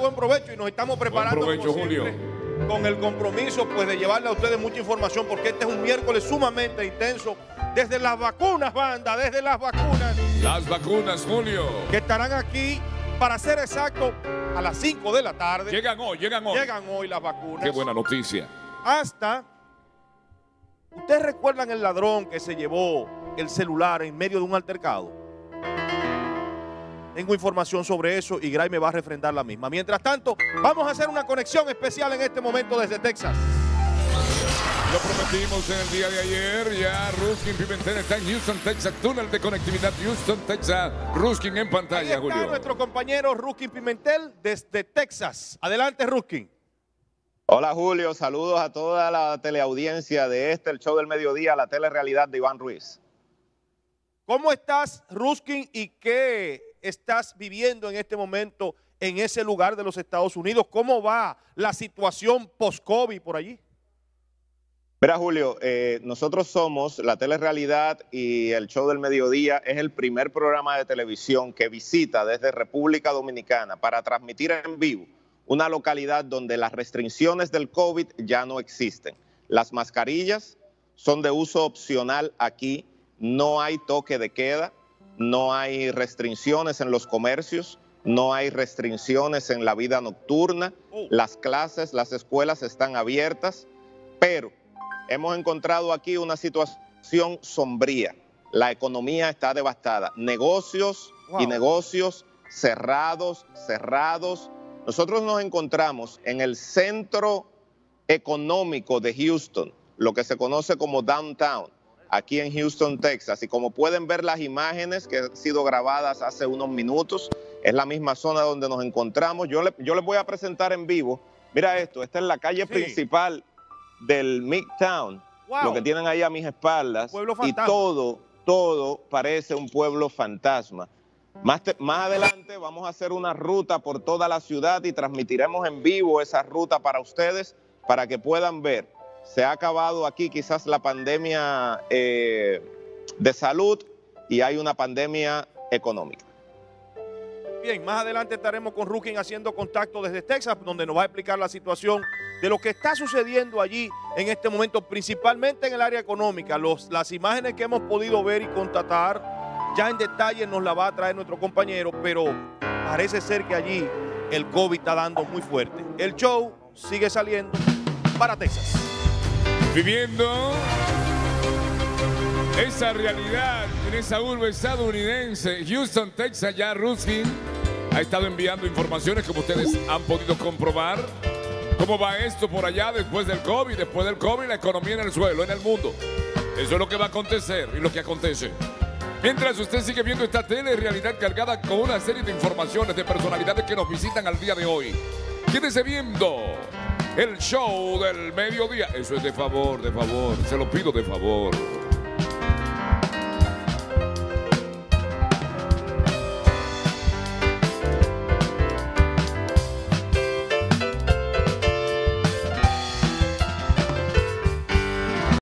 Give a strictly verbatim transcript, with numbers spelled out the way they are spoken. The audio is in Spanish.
buen provecho y nos estamos preparando buen provecho, como siempre, Julio, con el compromiso pues de llevarle a ustedes mucha información, porque este es un miércoles sumamente intenso, desde las vacunas, banda, desde las vacunas. Las vacunas, Julio. Que estarán aquí, para ser exacto, a las cinco de la tarde. Llegan hoy, llegan hoy. Llegan hoy las vacunas. Qué buena noticia. Hasta, ¿ustedes recuerdan el ladrón que se llevó el celular en medio de un altercado? Tengo información sobre eso y Gray me va a refrendar la misma. Mientras tanto, vamos a hacer una conexión especial en este momento desde Texas. Lo prometimos en el día de ayer, ya Ruskin Pimentel está en Houston, Texas, túnel de conectividad Houston, Texas, Ruskin en pantalla, Ahí está Julio. nuestro compañero Ruskin Pimentel desde Texas. Adelante, Ruskin. Hola, Julio, saludos a toda la teleaudiencia de este, el show del mediodía, la telerealidad de Iván Ruiz. ¿Cómo estás, Ruskin, y qué estás viviendo en este momento en ese lugar de los Estados Unidos? ¿Cómo va la situación post-COVID por allí? Mira, Julio, eh, nosotros somos la telerealidad y el show del mediodía es el primer programa de televisión que visita desde República Dominicana para transmitir en vivo una localidad donde las restricciones del COVID ya no existen. Las mascarillas son de uso opcional aquí, no hay toque de queda, no hay restricciones en los comercios, no hay restricciones en la vida nocturna, las clases, las escuelas están abiertas, pero hemos encontrado aquí una situación sombría. La economía está devastada. Negocios wow. y negocios cerrados, cerrados. Nosotros nos encontramos en el centro económico de Houston, lo que se conoce como downtown, aquí en Houston, Texas. Y como pueden ver las imágenes que han sido grabadas hace unos minutos, es la misma zona donde nos encontramos. Yo, le, yo les voy a presentar en vivo. Mira esto, esta es la calle sí. principal del Midtown, wow. lo que tienen ahí a mis espaldas, y todo, todo parece un pueblo fantasma. Más, te, más adelante vamos a hacer una ruta por toda la ciudad y transmitiremos en vivo esa ruta para ustedes, para que puedan ver. Se ha acabado aquí quizás la pandemia eh, de salud y hay una pandemia económica. Bien, más adelante estaremos con Ruskin haciendo contacto desde Texas, donde nos va a explicar la situación de lo que está sucediendo allí en este momento, principalmente en el área económica. Los, las imágenes que hemos podido ver y constatar, ya en detalle nos la va a traer nuestro compañero, pero parece ser que allí el COVID está dando muy fuerte. El show sigue saliendo para Texas. Viviendo esa realidad en esa urbe estadounidense, Houston, Texas, ya Ruskin ha estado enviando informaciones como ustedes han podido comprobar. ¿Cómo va esto por allá después del COVID? Después del COVID, la economía en el suelo, en el mundo. Eso es lo que va a acontecer y lo que acontece. Mientras usted sigue viendo esta tele-realidad cargada con una serie de informaciones de personalidades que nos visitan al día de hoy. Quédese viendo el show del mediodía. Eso es de favor, de favor. Se lo pido de favor.